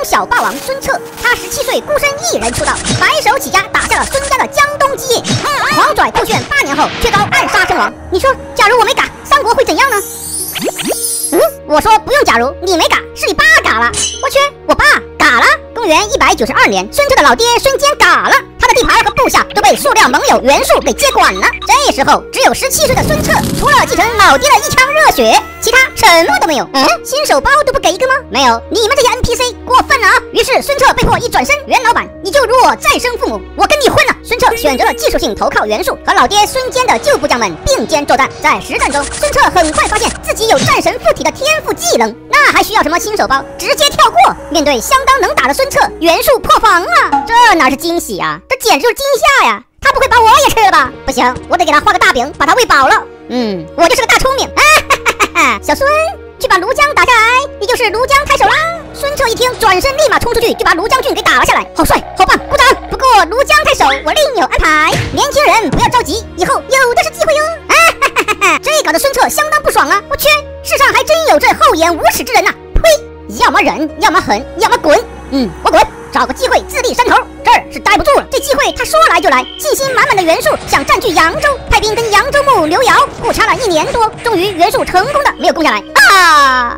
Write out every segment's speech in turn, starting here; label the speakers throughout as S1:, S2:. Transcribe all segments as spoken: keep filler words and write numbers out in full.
S1: 小霸王孙策。他十七岁孤身一人出道，白手起家打下了孙家的江东基业，狂拽酷炫八年后却遭暗杀身亡。你说，假如我没嘎，三国会怎样呢？嗯，我说不用假如，你没嘎，是你爸嘎了。我去，我爸嘎了。公元一百九十二年，孙策的老爹孙坚嘎了，他的地盘和部下都被塑料盟友袁术给接管了。这时候，只有十七岁的孙策，除了继承老爹的一腔热血，其他什么都没有。嗯，新手包都不给一个吗？没有，你们这些 N P C 过分了啊！于是孙策被迫一转身，袁老板，你就如我再生父母，我跟你混了。孙策选择了技术性投靠袁术，和老爹孙坚的旧部将们并肩作战。在实战中，孙策很快发现自己有战神附体的天赋技能，那还需要什么新手包？直接跳过。面对相当能打的孙策，袁术破防了，这哪是惊喜啊，这简直就是惊吓呀！他不会把我也吃了吧？不行，我得给他画个大饼，把他喂饱了。嗯，我就是个大聪明。啊哈哈哈哈！小孙，去把庐江打下来，你就是庐江太守啦！孙策一听，转身立马冲出去，就把庐江郡给打了下来。好帅，好棒，鼓掌！不过庐江太守我另有安排，年轻人不要着急，以后有的是机会哟。啊哈哈哈哈！这搞得孙策相当不爽啊！我去，世上还真有这厚颜无耻之人呐！呸！要么忍，要么狠，要么滚。嗯，我滚，找个机会自立山头，这儿是待不住了。这机会他说来就来，信心满满的袁术想占据扬州，派兵跟扬州牧刘繇互掐了一年多，终于袁术成功的没有攻下来啊！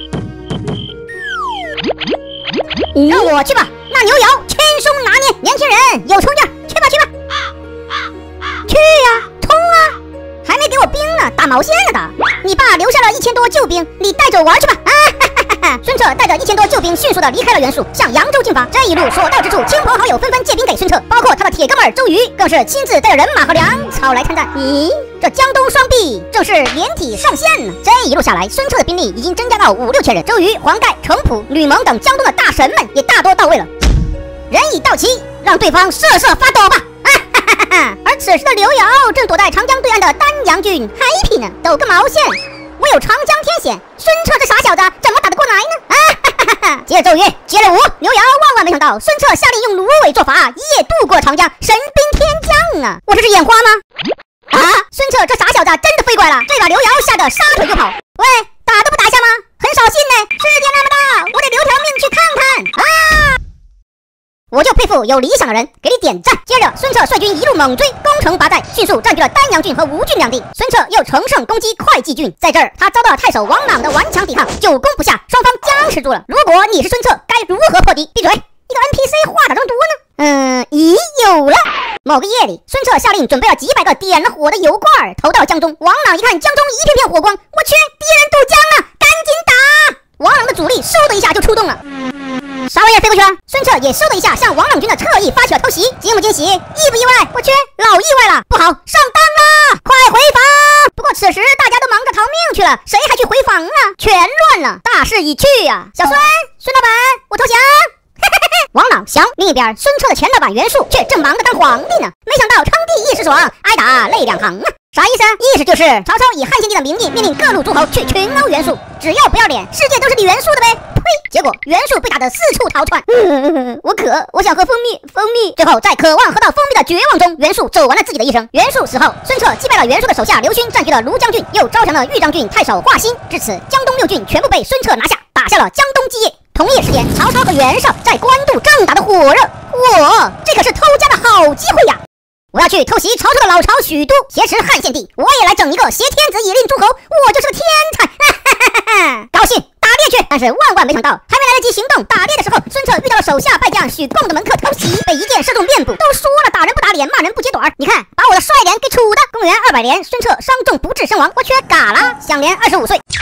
S1: 让我去吧，那刘繇轻松拿捏，年轻人有冲劲，去吧去吧，去呀，冲啊！还没给我兵呢，打毛线呢打！你爸留下了一千多救兵，你带走玩去吧啊！孙策带着一千多救兵迅速的离开了袁术，向扬州进发。这一路所到之处，亲朋好友纷纷借兵给孙策，包括他的铁哥们周瑜，更是亲自带着人马和粮草来参战。咦，这江东双臂正是连体上线呢。这一路下来，孙策的兵力已经增加到五六千人，周瑜、黄盖、程普、吕蒙等江东的大神们也大多到位了。人已到齐，让对方瑟瑟发抖吧！啊哈哈哈哈！而此时的刘繇正躲在长江对岸的丹阳郡 happy 呢，抖个毛线！我有长江天险，孙策这傻小子怎么打得过来呢？啊哈哈哈哈！接着周瑜，接着舞，刘繇万万没想到，孙策下令用芦苇做法，一夜渡过长江，神兵天降啊！我这是眼花吗？啊！孙策这傻小子真的飞过来了，这把刘繇吓得撒腿就跑。喂，打都不打一下吗？很扫兴呢！世界那么大，我得留条命去看看啊！我就佩服有理想的人，给你点赞。接着，孙策率军一路猛追，攻城拔寨，迅速占据了丹阳郡和吴郡两地。孙策又乘胜攻击会稽郡，在这儿他遭到了太守王朗的顽强抵抗，久攻不下，双方僵持住了。如果你是孙策，该如何破敌？闭嘴！一个 N P C 话咋这么多呢？嗯，咦，有了！某个夜里，孙策下令准备了几百个点了火的油罐，投到江中。王朗一看江中一片片火光，我去，敌人渡江了，赶紧打！王朗的主力嗖的一下就出动了。啥玩意儿飞过去了？孙策也嗖的一下向王朗军的侧翼发起了偷袭，惊不惊喜？意不意外？我去，老意外了！不好，上当了！快回防！不过此时大家都忙着逃命去了，谁还去回防啊？全乱了，大势已去呀！小孙，孙老板，我投降！王朗降。另一边，孙策的前老板袁术却正忙着当皇帝呢。没想到称帝一时爽，挨打泪两行啊！啥意思啊？意思就是曹操以汉献帝的名义命令各路诸侯去群殴袁术，只要不要脸，世界都是你袁术的呗！呸！结果袁术被打得四处逃窜。嗯，我渴，我想喝蜂蜜，蜂蜜。最后在渴望喝到蜂蜜的绝望中，袁术走完了自己的一生。袁术死后，孙策击败了袁术的手下刘勋，占据了庐江郡，又招降了豫章郡太守华歆。至此，江东六郡全部被孙策拿下，打下了江东基业。同一时间，曹操和袁绍在官渡正打得火热。哇，这可是偷家的好机会呀！我要去偷袭曹操的老巢许都，挟持汉献帝。我也来整一个挟天子以令诸侯，我就是个天才！哈哈哈哈！高兴，打猎去！但是万万没想到，还没来得及行动，打猎的时候，孙策遇到了手下败将许贡的门客偷袭，被一箭射中面部。都说了，打人不打脸，骂人不揭短儿。你看，把我的帅脸给杵的。公元二百年，孙策伤重不治身亡，我却嘎了，享年二十五岁。